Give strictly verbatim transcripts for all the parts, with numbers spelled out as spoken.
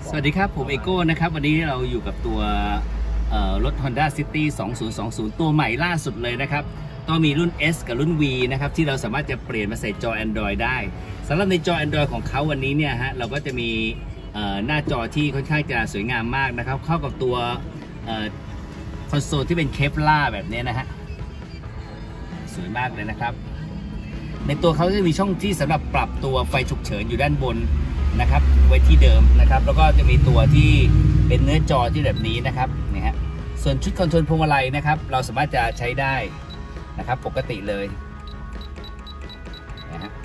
สวัสดีครับผมเอโก้นะครับวันนี้เราอยู่กับตัวรถ Honda City สองพันยี่สิบตัวใหม่ล่าสุดเลยนะครับก็มีรุ่น S กับรุ่น V นะครับที่เราสามารถจะเปลี่ยนมาใส่จอ Android ได้สำหรับในจอ Android ของเขาวันนี้เนี่ยฮะเราก็จะมีหน้าจอที่ค่อนข้างจะสวยงามมากนะครับเข้ากับตัวคอนโซลที่เป็นเคปล่าแบบนี้นะฮะสวยมากเลยนะครับในตัวเขาจะมีช่องที่สำหรับปรับตัวไฟฉุกเฉินอยู่ด้านบนนะครับไว้ที่เดิมนะครับแล้วก็จะมีตัวที่เป็นเนื้อจอที่แบบนี้นะครับนี่ฮะส่วนชุดคอนโทรลพวงมาลัยนะครับเราสามารถจะใช้ได้นะครับปกติเลยนะฮะ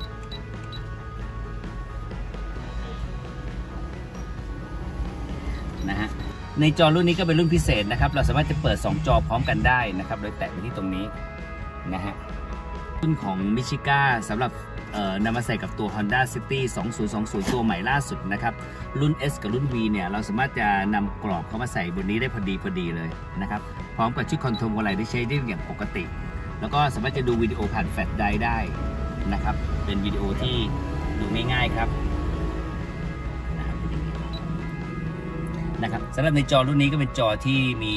นะฮะในจอรุ่นนี้ก็เป็นรุ่นพิเศษนะครับเราสามารถจะเปิดสองจอพร้อมกันได้นะครับโดยแตะไปที่ตรงนี้นะฮะรุ่นของมิชิก้าสำหรับนำมาใส่กับตัว Honda City สองพันยี่สิบตัวใหม่ล่าสุดนะครับรุ่น S กับรุ่น V เนี่ยเราสามารถจะนำกรอบเข้ามาใส่บนนี้ได้พอดีพอดีเลยนะครับพร้อมกับชุดคอนโทรลอะไรที่ใช้ได้อย่างปกติแล้วก็สามารถจะดูวิดีโอผ่านแฟลชไดรฟ์ได้นะครับเป็นวิดีโอที่ดูง่ายๆครับนะครับสำหรับในจอรุ่นนี้ก็เป็นจอที่มี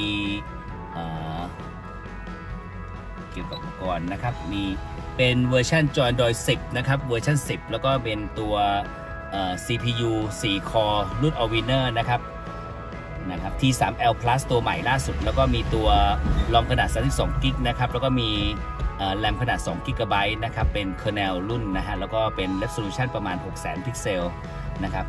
เกี่ยวกับอุปกรณ์นะครับมีเป็นเวอร์ชันจอ Android สิบนะครับเวอร์ชันสิบแล้วก็เป็นตัว ซี พี ยู สี่ Core รุ่น Allwinner นะครับนะครับ ที ทรี แอล Plus ตัวใหม่ล่าสุดแล้วก็มีตัวรอมขนาดสามสิบสองกิกนะครับแล้วก็มีแรมขนาดสองกิกะไบต์นะครับเป็น Kernel รุ่นนะฮะแล้วก็เป็น Resolution ประมาณ หกแสน พิกเซลนะครับ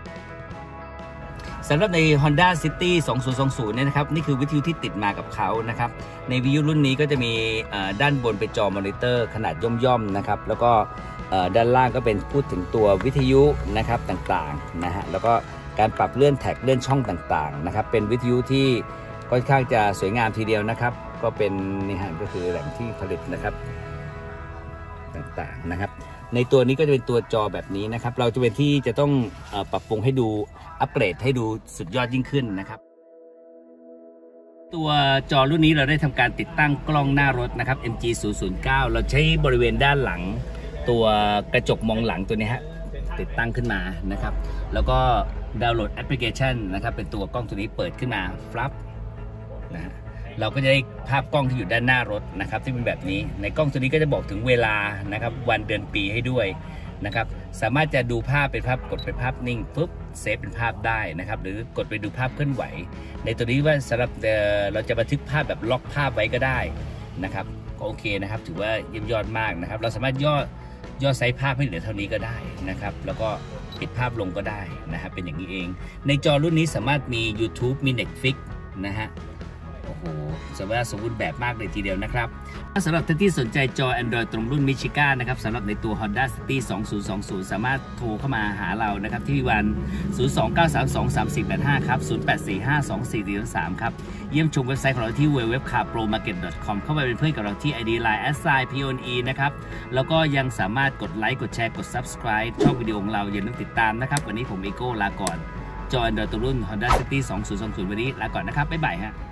สำหรับใน Honda City สองพันยี่สิบเนี่ยนะครับนี่คือวิทยุที่ติดมากับเขานะครับในวิทยุรุ่นนี้ก็จะมีด้านบนเป็นจอมอนิเตอร์ขนาดย่อมๆนะครับแล้วก็ด้านล่างก็เป็นพูดถึงตัววิทยุนะครับต่างๆนะฮะแล้วก็การปรับเลื่อนแท็กเลื่อนช่องต่างๆนะครับเป็นวิทยุที่ค่อนข้างจะสวยงามทีเดียวนะครับก็เป็นนี่ฮะก็คือแหล่งที่ผลิตนะครับต่างๆนะครับในตัวนี้ก็จะเป็นตัวจอแบบนี้นะครับเราจะเป็นที่จะต้องปรับปรุงให้ดูอัปเกรดให้ดูสุดยอดยิ่งขึ้นนะครับตัวจอรุ่นนี้เราได้ทำการติดตั้งกล้องหน้ารถนะครับ เอ็ม จี ศูนย์ ศูนย์ เก้า เราใช้บริเวณด้านหลังตัวกระจกมองหลังตัวนี้ฮะติดตั้งขึ้นมานะครับแล้วก็ดาวน์โหลดแอปพลิเคชันนะครับเป็นตัวกล้องตัวนี้เปิดขึ้นมาฟลับนะเราก็จะได้ภาพกล้องที่อยู่ด้านหน้ารถนะครับที่เป็นแบบนี้ในกล้องตัวนี้ก็จะบอกถึงเวลานะครับวันเดือนปีให้ด้วยนะครับสามารถจะดูภาพเป็นภาพกดเป็นภาพนิ่งปุ๊บเซฟเป็นภาพได้นะครับหรือกดไปดูภาพเคลื่อนไหวในตัวนี้ว่าสำหรับเราจะบันทึกภาพแบบล็อกภาพไว้ก็ได้นะครับก็โอเคนะครับถือว่าเยี่ยมยอดมากนะครับเราสามารถย่อย่อไซส์ภาพให้เหลือเท่านี้ก็ได้นะครับแล้วก็ปิดภาพลงก็ได้นะครับเป็นอย่างนี้เองในจอรุ่นนี้สามารถมี YouTube มี Netflix นะฮะโอ้โหสมบูรณ์แบบมากเลยทีเดียวนะครับสำหรับท่านที่สนใจจอ Android ตรงรุ่นมิชิก้านะครับสำหรับในตัว Honda City สองพันยี่สิบสามารถโทรเข้ามาหาเรานะครับที่วัน ศูนย์ สอง เก้า สาม สอง สาม สี่ แปด ห้า ครับ ศูนย์ แปด สี่ ห้า สอง สี่ สี่ สาม ครับเยี่ยมชมเว็บไซต์ของเราที่ ดับเบิลยู ดับเบิลยู ดับเบิลยู ดอท คาร์ โปร มาร์เก็ต ดอท คอม เข้าไปเป็นเพื่อนกับเราที่ ไอ ดี ไลน์ แอท ไซน์ พี โอ เอ็น อี นะครับแล้วก็ยังสามารถกดไลค์กดแชร์กด Subscribe ช่องวิดีโอของเราอย่าลืมติดตามนะครับวันนี้ผมเอโก้ลาก่อนจอ Android ตัวรุ่น Honda City สองพันยี่สิบวันนี้ลาก่อนนะครับบ๊ายบายฮะ